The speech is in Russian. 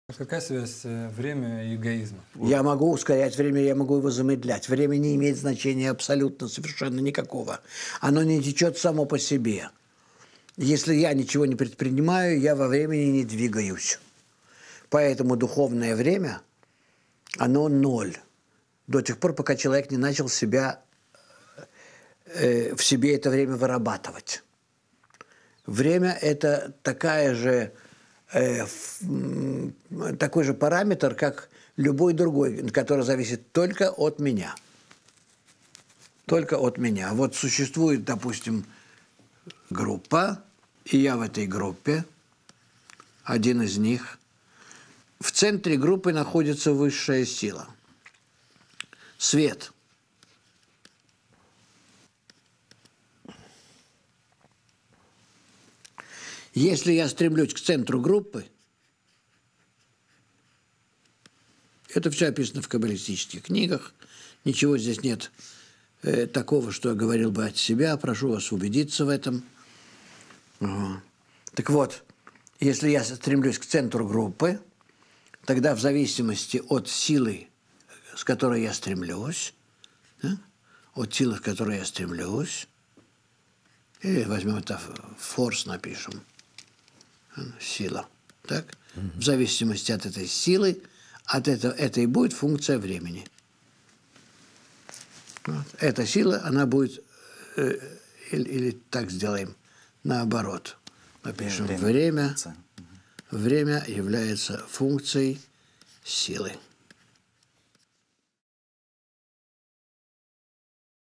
Какая связь время и эгоизма? Я могу ускорять время, я могу его замедлять. Время не имеет значения абсолютно, совершенно никакого. Оно не течет само по себе. Если я ничего не предпринимаю, я во времени не двигаюсь. Поэтому духовное время, оно ноль. До тех пор, пока человек не начал в себе это время вырабатывать. Время – это такой же параметр, как любой другой, который зависит только от меня. Только от меня. Вот существует, допустим, группа, и я в этой группе, один из них. В центре группы находится высшая сила. Свет. Если я стремлюсь к центру группы, это все описано в каббалистических книгах, ничего здесь нет такого, что я говорил бы от себя, прошу вас убедиться в этом. Так вот, если я стремлюсь к центру группы, тогда в зависимости от силы, с которой я стремлюсь, от силы, к которой я стремлюсь, или возьмем это форс, напишем, сила, так? В зависимости от этой силы, это и будет функция времени. Вот. Эта сила, она будет, или так сделаем, наоборот. Напишем время является функцией силы.